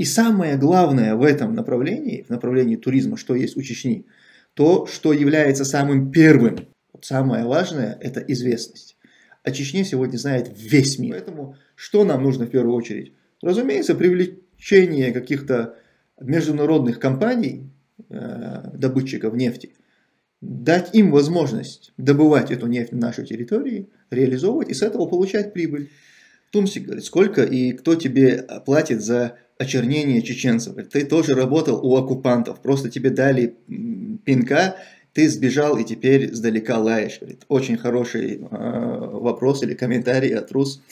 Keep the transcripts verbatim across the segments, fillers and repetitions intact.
И самое главное в этом направлении, в направлении туризма, что есть у Чечни, то, что является самым первым, вот самое важное, это известность. О Чечне сегодня знает весь мир. Поэтому что нам нужно в первую очередь? Разумеется, привлечение каких-то международных компаний, э, добытчиков нефти, дать им возможность добывать эту нефть на нашей территории, реализовывать и с этого получать прибыль. Тумсик говорит, сколько и кто тебе платит за очернение чеченцев? Ты тоже работал у оккупантов, просто тебе дали пинка, ты сбежал и теперь сдалека лаешь. Говорит, очень хороший э, вопрос или комментарий от Рус.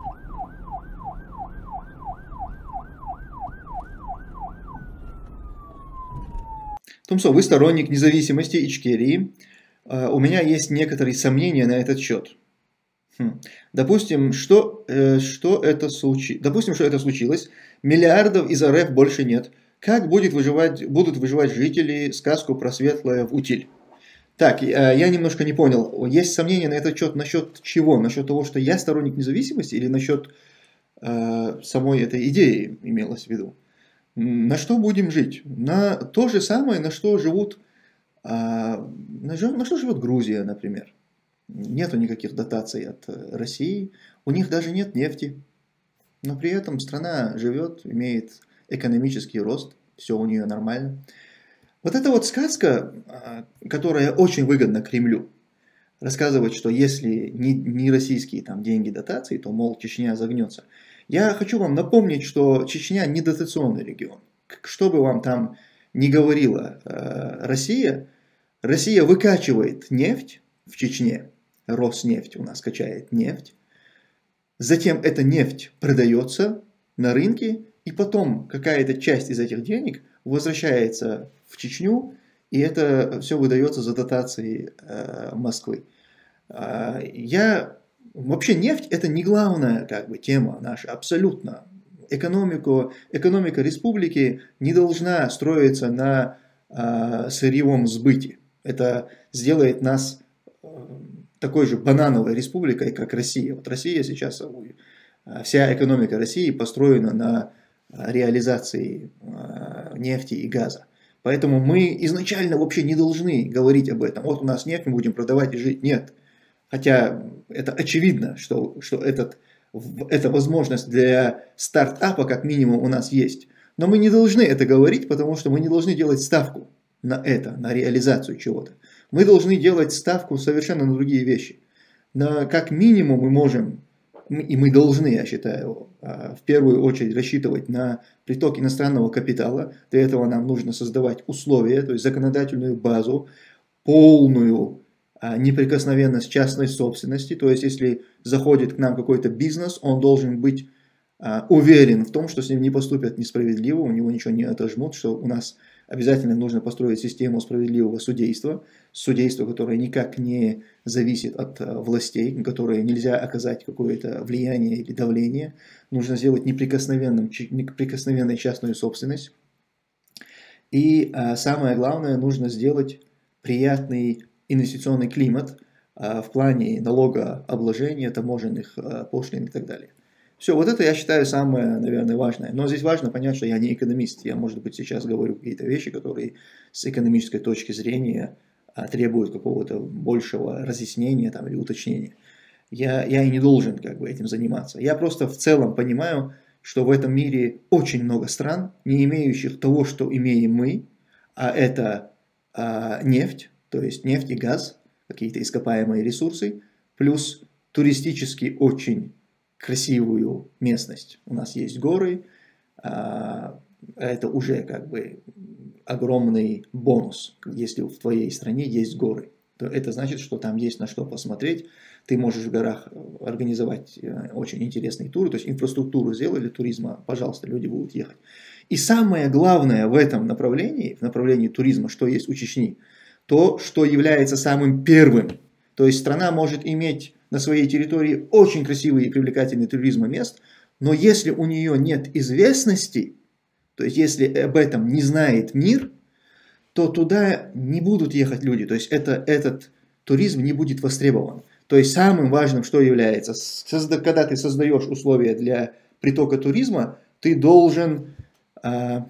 Тумсо, вы сторонник независимости Ичкерии. Э, у меня есть некоторые сомнения на этот счет. Хм. Допустим, что, э, что это случи... Допустим, что это случилось, миллиардов из РФ больше нет. Как будет выживать, будут выживать жители, сказку про светлое в утиль? Так, э, я немножко не понял. Есть сомнения на этот счет насчет чего? Насчет того, что я сторонник независимости или насчет э, самой этой идеи имелось в виду? На что будем жить? На то же самое, на что живут, э, на, на что живет Грузия, например. Нету никаких дотаций от России, у них даже нет нефти, но при этом страна живет, имеет экономический рост, все у нее нормально. Вот эта вот сказка, которая очень выгодна Кремлю, рассказывать, что если не, не российские там деньги дотации, то, мол, Чечня загнется. Я хочу вам напомнить, что Чечня не дотационный регион. Что бы вам там ни говорила Россия, Россия выкачивает нефть в Чечне, Роснефть у нас качает нефть, затем эта нефть продается на рынке, и потом какая-то часть из этих денег возвращается в Чечню, и это все выдается за дотации э, Москвы. Э, я... Вообще нефть это не главная как бы, тема наша, абсолютно. Экономику, экономика республики не должна строиться на э, сырьевом сбыте. Это сделает нас такой же банановой республикой, как Россия. Вот Россия сейчас, вся экономика России построена на реализации нефти и газа. Поэтому мы изначально вообще не должны говорить об этом. Вот у нас нефть, мы будем продавать и жить. Нет. Хотя это очевидно, что, что этот, эта возможность для стартапа как минимум у нас есть. Но мы не должны это говорить, потому что мы не должны делать ставку на это, на реализацию чего-то. Мы должны делать ставку совершенно на другие вещи. На, как минимум мы можем, и мы должны, я считаю, в первую очередь рассчитывать на приток иностранного капитала. Для этого нам нужно создавать условия, то есть законодательную базу, полную неприкосновенность частной собственности. То есть если заходит к нам какой-то бизнес, он должен быть уверен в том, что с ним не поступят несправедливо, у него ничего не отожмут, что у нас обязательно нужно построить систему справедливого судейства, судейство, которое никак не зависит от властей, на которое нельзя оказать какое-то влияние или давление. Нужно сделать неприкосновенным, неприкосновенной частную собственность. И а, самое главное, нужно сделать приятный инвестиционный климат а, в плане налогообложения, таможенных а, пошлин и так далее. Все, вот это я считаю самое, наверное, важное. Но здесь важно понять, что я не экономист. Я, может быть, сейчас говорю какие-то вещи, которые с экономической точки зрения а, требуют какого-то большего разъяснения там, или уточнения. Я, я и не должен как бы, этим заниматься. Я просто в целом понимаю, что в этом мире очень много стран, не имеющих того, что имеем мы, а это а, нефть, то есть нефть и газ, какие-то ископаемые ресурсы, плюс туристически очень красивую местность. У нас есть горы, это уже как бы огромный бонус. Если в твоей стране есть горы, то это значит, что там есть на что посмотреть. Ты можешь в горах организовать очень интересные туры, то есть инфраструктуру сделали туризма, пожалуйста, люди будут ехать. И самое главное в этом направлении, в направлении туризма, что есть у Чечни, то, что является самым первым. То есть страна может иметь на своей территории очень красивые и привлекательные туризма мест, но если у нее нет известности, то есть если об этом не знает мир, то туда не будут ехать люди. То есть это, этот туризм не будет востребован. То есть самым важным, что является, когда ты создаешь условия для притока туризма, ты должен а,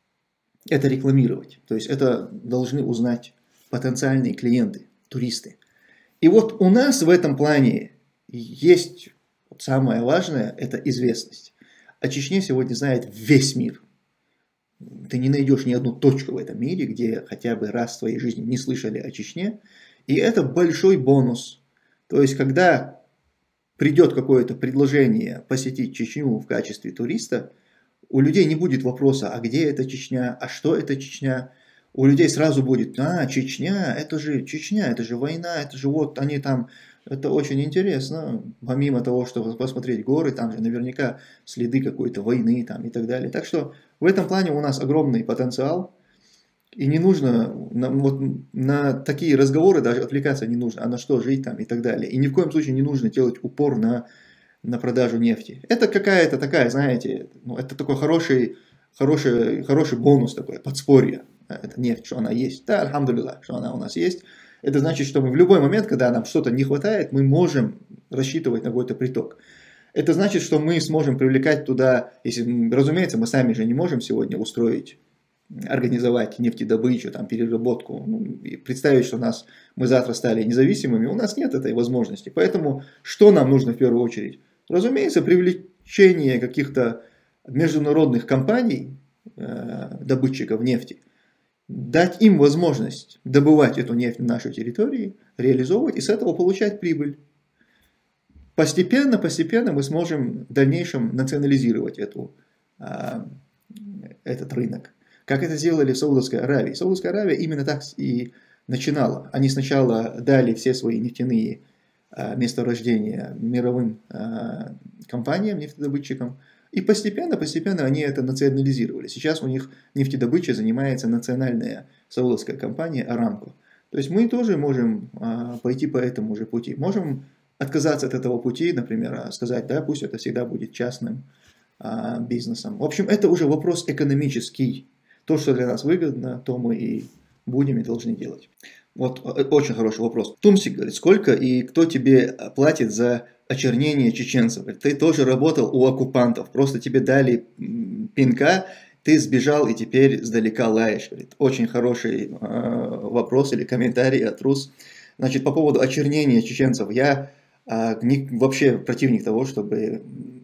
это рекламировать. То есть это должны узнать потенциальные клиенты, туристы. И вот у нас в этом плане есть самое важное, это известность. О Чечне сегодня знает весь мир. Ты не найдешь ни одну точку в этом мире, где хотя бы раз в твоей жизни не слышали о Чечне. И это большой бонус. То есть, когда придет какое-то предложение посетить Чечню в качестве туриста, у людей не будет вопроса, а где это Чечня, а что это Чечня. У людей сразу будет, а, Чечня, это же Чечня, это же война, это же вот они там, это очень интересно. Помимо того, чтобы посмотреть горы, там же наверняка следы какой-то войны там и так далее. Так что в этом плане у нас огромный потенциал. И не нужно на, вот, на такие разговоры даже отвлекаться не нужно, а на что жить там и так далее. И ни в коем случае не нужно делать упор на, на продажу нефти. Это какая-то такая, знаете, ну, это такой хороший, хороший, хороший бонус такой, подспорье. Это нефть, что она есть. Да, альхамдулилlah, что она у нас есть. Это значит, что мы в любой момент, когда нам что-то не хватает, мы можем рассчитывать на какой-то приток. Это значит, что мы сможем привлекать туда, если, разумеется, мы сами же не можем сегодня устроить, организовать нефтедобычу, там, переработку, ну, и представить, что нас, мы завтра стали независимыми, у нас нет этой возможности. Поэтому что нам нужно в первую очередь? Разумеется, привлечение каких-то международных компаний, э, добытчиков нефти, дать им возможность добывать эту нефть на нашей территории, реализовывать и с этого получать прибыль. Постепенно, постепенно мы сможем в дальнейшем национализировать эту, э, этот рынок. Как это сделали в Саудовской Аравии. Саудовская Аравия именно так и начинала. Они сначала дали все свои нефтяные а, месторождения мировым а, компаниям, нефтедобытчикам. И постепенно, постепенно они это национализировали. Сейчас у них нефтедобычей занимается национальная саудовская компания Арамко. То есть мы тоже можем а, пойти по этому же пути. Можем отказаться от этого пути, например, сказать, да, пусть это всегда будет частным а, бизнесом. В общем, это уже вопрос экономический. То, что для нас выгодно, то мы и будем и должны делать. Вот очень хороший вопрос. Тумсик говорит, сколько и кто тебе платит за очернение чеченцев? Ты тоже работал у оккупантов, просто тебе дали пинка, ты сбежал и теперь сдалека лаешь. Говорит, очень хороший э, вопрос или комментарий от Рус. Значит, по поводу очернения чеченцев, я э, не, вообще противник того, чтобы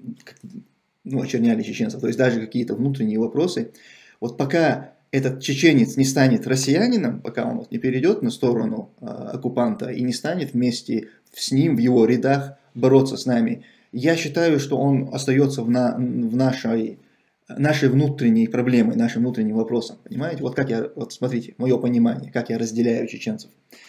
ну, очерняли чеченцев. То есть даже какие-то внутренние вопросы. Вот пока этот чеченец не станет россиянином, пока он вот не перейдет на сторону э, оккупанта и не станет вместе с ним, в его рядах, бороться с нами, я считаю, что он остается в, на, в нашей, нашей внутренней проблемой, нашим внутренним вопросом. Понимаете? Вот как я, вот смотрите, мое понимание, как я разделяю чеченцев.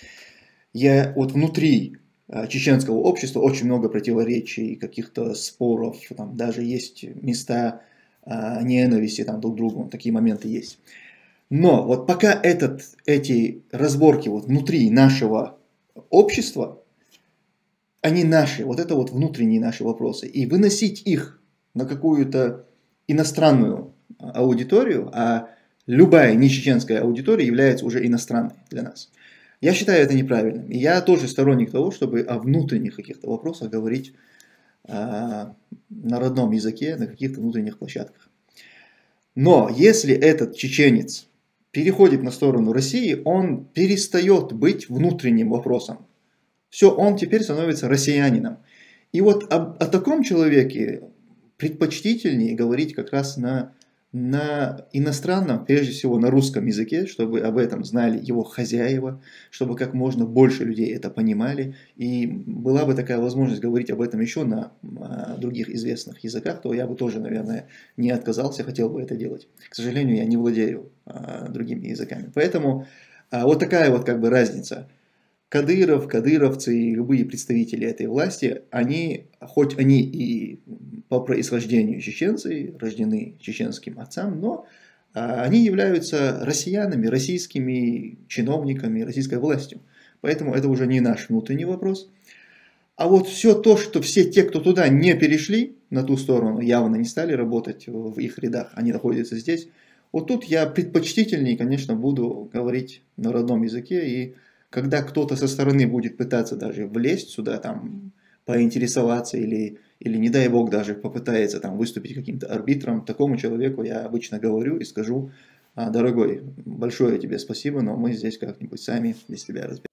Я вот внутри э, чеченского общества очень много противоречий, каких-то споров, там даже есть места ненависти там, друг к другу, такие моменты есть. Но вот пока этот, эти разборки вот внутри нашего общества, они наши, вот это вот внутренние наши вопросы, и выносить их на какую-то иностранную аудиторию, а любая нечеченская аудитория является уже иностранной для нас. Я считаю это неправильным. И я тоже сторонник того, чтобы о внутренних каких-то вопросах говорить на родном языке, на каких-то внутренних площадках. Но если этот чеченец переходит на сторону России, он перестает быть внутренним вопросом. Все, он теперь становится россиянином. И вот о, о таком человеке предпочтительнее говорить как раз на, на иностранном, прежде всего на русском языке, чтобы об этом знали его хозяева, чтобы как можно больше людей это понимали. И была бы такая возможность говорить об этом еще на а, других известных языках, то я бы тоже, наверное, не отказался, хотел бы это делать. К сожалению, я не владею а, другими языками. Поэтому а, вот такая вот как бы разница. Кадыров, кадыровцы и любые представители этой власти, они, хоть они и по происхождению чеченцы, рождены чеченским отцам, но а, они являются россиянами, российскими чиновниками, российской властью. Поэтому это уже не наш внутренний вопрос. А вот все то, что все те, кто туда не перешли, на ту сторону, явно не стали работать в их рядах, они находятся здесь, вот тут я предпочтительнее, конечно, буду говорить на родном языке. И когда кто-то со стороны будет пытаться даже влезть сюда, там, поинтересоваться или, или, не дай бог, даже попытается там выступить каким-то арбитром, такому человеку я обычно говорю и скажу: «А, дорогой, большое тебе спасибо, но мы здесь как-нибудь сами без тебя разберемся».